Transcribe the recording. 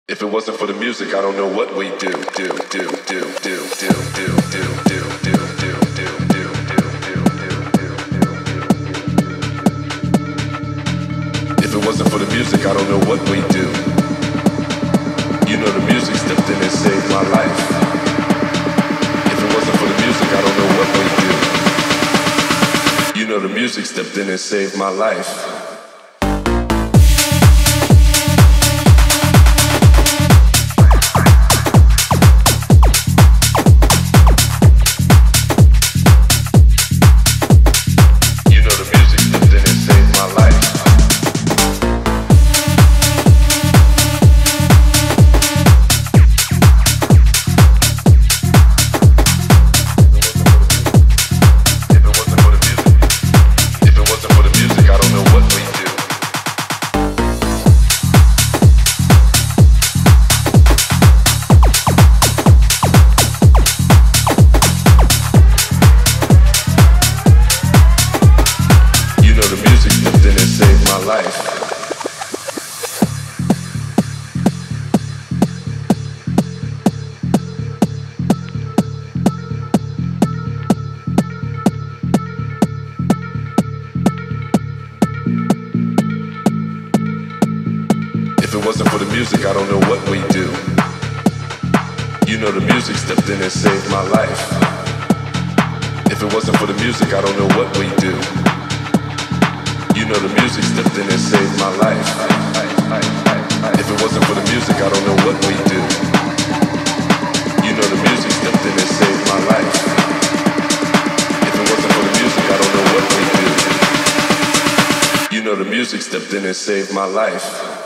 If it wasn't for the music, I don't know what we do. If it wasn't for the music, I don't know what we do. You know the music stepped in and saved my life. If it wasn't for the music, I don't know what we do. You know the music stepped in and saved my life. If it wasn't for the music, I don't know what we do. You know the music stepped in and saved my life. If it wasn't for the music, I don't know what we do. You know the music stepped in and saved my life. If it wasn't for the music, I don't know what we do. You know the music stepped in and saved my life. If it wasn't for the music, I don't know what we do. You know the music stepped in and saved my life.